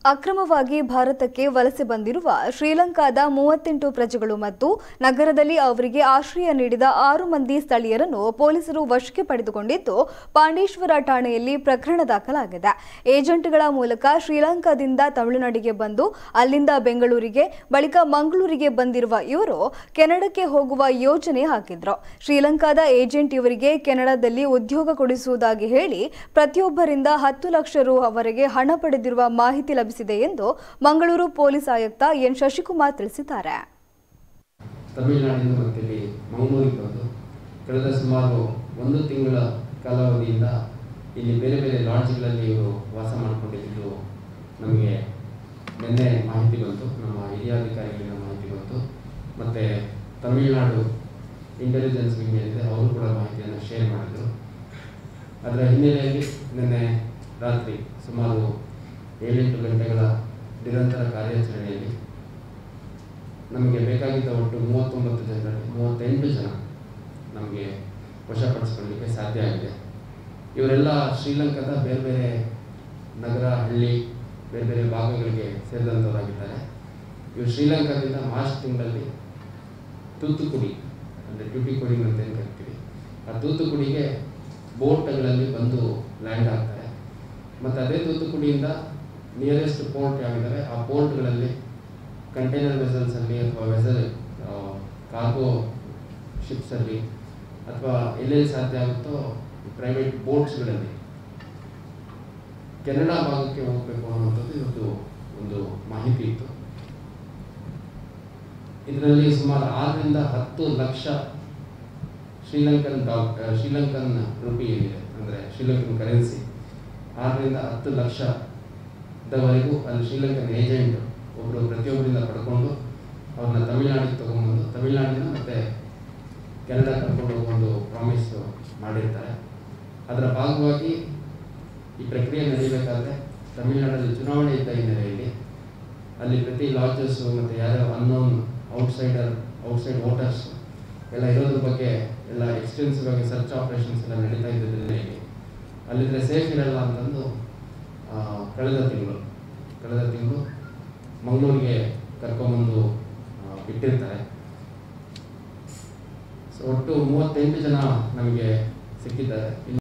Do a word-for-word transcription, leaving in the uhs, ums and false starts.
ಅಕ್ರಮವಾಗಿ ಭಾರತಕ್ಕೆ ವಲಸೆ ಬಂದಿರುವ ಶ್ರೀಲಂಕಾದ ಮೂವತ್ತೆಂಟು ಪ್ರಜೆಗಳು ಮತ್ತು ನಗರದಲ್ಲಿ ಅವರಿಗೆ ಆಶ್ರಯ ನೀಡಿದ ಆರು ಮಂದಿ ಸ್ಥಳೀಯರನ್ನು ಪೊಲೀಸರು ವಶಕ್ಕೆ ಪಡೆದುಕೊಂಡಿದ್ದು ಪಾಂಡೇಶ್ವರ ಠಾಣೆಯಲ್ಲಿ ಪ್ರಕರಣ ದಾಖಲಾಗಿದೆ. ಏಜೆಂಟ್ಗಳ ಮೂಲಕ ಶ್ರೀಲಂಕಾದಿಂದ ತಮಿಳುನಾಡಿಗೆ ಬಂದು ಅಲ್ಲಿಂದ ಬೆಂಗಳೂರಿಗೆ ಬಳಿಕ ಮಂಗಳೂರಿಗೆ ಬಂದಿರುವ ಇವರು ಕೆನಡಾಕ್ಕೆ ಹೋಗುವ ಯೋಜನೆ ಹಾಕಿದ್ರು. ಶ್ರೀಲಂಕಾದ ಏಜೆಂಟ್ ಇವರಿಗೆ ಕೆನಡಾದಲ್ಲಿ ಉದ್ಯೋಗ ಕೊಡಿಸುವುದಾಗಿ ಹೇಳಿ ಪ್ರತಿಯೊಬ್ಬರಿಂದ ಹತ್ತು ಲಕ್ಷ ರು ಅವರಿಗೆ ಹಣ ಪಡೆದಿರುವ ಮಾಹಿತಿ ಲಭಿಸಿದೆ ಎಂದು ಮಂಗಳೂರು ಪೊಲೀಸ್ ಆಯುಕ್ತ ಎನ್ ಶಶಿಕುಮಾರ್ ತಿಳಿಸಿದ್ದಾರೆ. ತಮಿಳುನಾಡಿನ ಮಧ್ಯದಲ್ಲಿ ಮಂಗಳೂರಿಗೆ ಬಂದು ಕಳೆದ ಸುಮಾರು ಒಂದು ತಿಂಗಳ ಕಾಲಾವಧಿಯಿಂದ ಇಲ್ಲಿ ಬೇರೆ ಬೇರೆ ಲಾಡ್ಜ್ಗಳಲ್ಲಿ ಇವರು ವಾಸ ಮಾಡಿಕೊಂಡಿದ್ದು ನಮಗೆ ನಿನ್ನೆ ಮಾಹಿತಿ ಬಂತು. ನಮ್ಮ ಹಿರಿಯ ಅಧಿಕಾರಿಗಳಿಂದ ಮಾಹಿತಿ ಬಂತು. ಮತ್ತು ತಮಿಳುನಾಡು ಇಂಟೆಲಿಜೆನ್ಸ್ ವಿಂಗ್ ಏನಿದೆ ಅವರು ಕೂಡ ಮಾಹಿತಿಯನ್ನು ಶೇರ್ ಮಾಡಿದರು. ಅದರ ಹಿನ್ನೆಲೆಯಲ್ಲಿ ನಿನ್ನೆ ರಾತ್ರಿ ಸುಮಾರು ಏಳೆಂಟು ಗಂಟೆಗಳ ನಿರಂತರ ಕಾರ್ಯಾಚರಣೆಯಲ್ಲಿ ನಮಗೆ ಬೇಕಾಗಿದ್ದ ಒಟ್ಟು ಮೂವತ್ತೊಂಬತ್ತು ಜನರಲ್ಲಿ ಮೂವತ್ತೆಂಟು ಜನ ನಮಗೆ ವಶಪಡಿಸಿಕೊಳ್ಳಲಿಕ್ಕೆ ಸಾಧ್ಯ ಆಗಿದೆ. ಇವರೆಲ್ಲ ಶ್ರೀಲಂಕಾದ ಬೇರೆ ಬೇರೆ ನಗರ ಹಳ್ಳಿ ಬೇರೆ ಬೇರೆ ಭಾಗಗಳಿಗೆ ಸೇರಿದಂಥವರಾಗಿದ್ದಾರೆ. ಇವರು ಶ್ರೀಲಂಕಾದಿಂದ ಮಾರ್ಚ್ ತಿಂಗಳಲ್ಲಿ ತೂತುಕುಡಿ ಅಂದರೆ ಟ್ಯೂಟಿಕೋಡಿ ಅಂತ ಏನು ಕರಿತೀವಿ, ಆ ತೂತುಕುಡಿಗೆ ಬೋಟ್ಗಳಲ್ಲಿ ಬಂದು ಲ್ಯಾಂಡ್ ಆಗ್ತಾರೆ. ಮತ್ತು ಅದೇ ತೂತುಕುಡಿಯಿಂದ ನಿಯರೆಸ್ಟ್ ಪೋರ್ಟ್ ಯಾವಿದ್ದಾವೆ ಆ ಪೋರ್ಟ್ಗಳಲ್ಲಿ ಕಂಟೈನರ್ ವೆಸಲ್ಸಲ್ಲಿ ಅಥವಾ ವೆಸಲ್ ಕಾರ್ಗೋ ಶಿಪ್ಸಲ್ಲಿ ಅಥವಾ ಎಲ್ಲೆಲ್ಲಿ ಸಾಧ್ಯ ಆಗುತ್ತೋ ಪ್ರೈವೇಟ್ ಬೋಟ್ಸ್ಗಳಲ್ಲಿ ಕೆನಡಾ ಭಾಗಕ್ಕೆ ಹೋಗಬೇಕು ಅನ್ನುವಂಥದ್ದು ಇವತ್ತು ಒಂದು ಮಾಹಿತಿ ಇತ್ತು. ಇದರಲ್ಲಿ ಸುಮಾರು ಆರರಿಂದ ಹತ್ತು ಲಕ್ಷ ಶ್ರೀಲಂಕನ್ ಡಾಲ್ ಶ್ರೀಲಂಕನ್ ರುಪಿ ಏನಿದೆ ಅಂದರೆ ಶ್ರೀಲಂಕನ್ ಕರೆನ್ಸಿ ಆರರಿಂದ ಹತ್ತು ಲಕ್ಷದವರೆಗೂ ಅಲ್ಲಿ ಶ್ರೀಲಂಕನ್ ಏಜೆಂಟ್ ಒಬ್ಬರು ಪ್ರತಿಯೊಬ್ಬರಿಂದ ಪಡ್ಕೊಂಡು ಅವ್ರನ್ನ ತಮಿಳುನಾಡಿಗೆ ತೊಗೊಂಡ್ಬಂದು ತಮಿಳುನಾಡಿನ ಮತ್ತು ಕೆನಡಾ ಕರ್ಕೊಂಡು ಹೋಗೋ ಒಂದು ಪ್ರಾಮಿಸ್ ಮಾಡಿರ್ತಾರೆ. ಅದರ ಭಾಗವಾಗಿ ಈ ಪ್ರಕ್ರಿಯೆ ನಡೀಬೇಕಾದ್ರೆ ತಮಿಳುನಾಡಲ್ಲಿ ಚುನಾವಣೆ ಇದ್ದ ಹಿನ್ನೆಲೆಯಲ್ಲಿ ಅಲ್ಲಿ ಪ್ರತಿ ಲಾಡ್ಜಸ್ಸು ಮತ್ತು ಯಾರ್ಯಾವ ಅನ್ನೋನ್ ಔಟ್ಸೈಡರ್ ಔಟ್ಸೈಡ್ ವೋಟರ್ಸ್ ಎಲ್ಲ ಇರೋದ್ರ ಬಗ್ಗೆ ಎಲ್ಲ ಎಕ್ಸ್ಟೆನ್ಸಿವ್ ಆಗಿ ಸರ್ಚ್ ಆಪರೇಷನ್ಸ್ ಎಲ್ಲ ನಡೀತಾ ಇದ್ದಿದ್ದರಿಂದ ಅಲ್ಲಿದ್ರೆ ಸೇಫ್ ಇರಲ್ಲ ಅಂತಂದು ಕಳೆದ ತಿಂಗಳು ಕಳೆದ ತಿಂಗಳು ಮಂಗಳೂರಿಗೆ ಕರ್ಕೊಂಬಂದು ಬಿಟ್ಟಿರ್ತಾರೆ. ಸೊ ಒಟ್ಟು ಮೂವತ್ತೆಂಟು ಜನ ನಮಗೆ ಸಿಕ್ಕಿದ್ದಾರೆ.